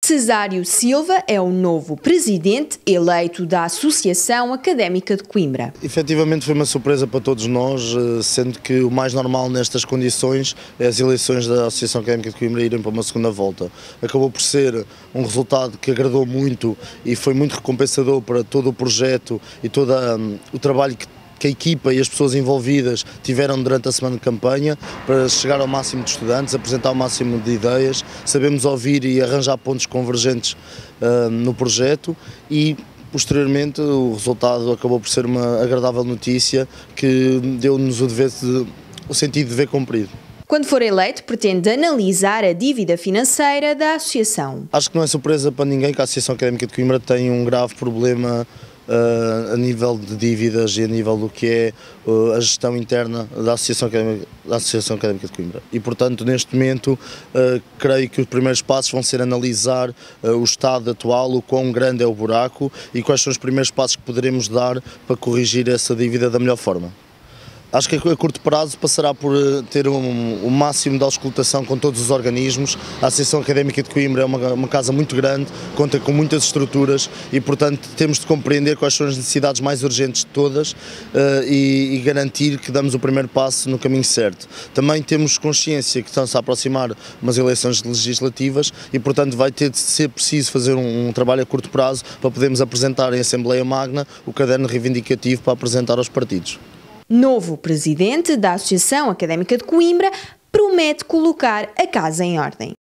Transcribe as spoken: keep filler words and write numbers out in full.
Cesário Silva é o novo presidente eleito da Associação Académica de Coimbra. Efetivamente foi uma surpresa para todos nós, sendo que o mais normal nestas condições é as eleições da Associação Académica de Coimbra irem para uma segunda volta. Acabou por ser um resultado que agradou muito e foi muito recompensador para todo o projeto e todo um, o trabalho que que a equipa e as pessoas envolvidas tiveram durante a semana de campanha para chegar ao máximo de estudantes, apresentar o máximo de ideias, sabemos ouvir e arranjar pontos convergentes uh, no projeto e posteriormente o resultado acabou por ser uma agradável notícia que deu-nos o, dever de, o sentido de dever cumprido. Quando for eleito, pretende analisar a dívida financeira da Associação. Acho que não é surpresa para ninguém que a Associação Académica de Coimbra tem um grave problema Uh, a nível de dívidas e a nível do que é uh, a gestão interna da Associação Académica, da Associação Académica de Coimbra. E, portanto, neste momento, uh, creio que os primeiros passos vão ser analisar uh, o estado atual, o quão grande é o buraco e quais são os primeiros passos que poderemos dar para corrigir essa dívida da melhor forma. Acho que a curto prazo passará por ter um, um máximo de auscultação com todos os organismos. A Associação Académica de Coimbra é uma, uma casa muito grande, conta com muitas estruturas e, portanto, temos de compreender quais são as necessidades mais urgentes de todas uh, e, e garantir que damos o primeiro passo no caminho certo. Também temos consciência que estão-se a aproximar umas eleições legislativas e, portanto, vai ter de ser preciso fazer um, um trabalho a curto prazo para podermos apresentar em Assembleia Magna o caderno reivindicativo para apresentar aos partidos. Novo presidente da Associação Académica de Coimbra promete colocar a casa em ordem.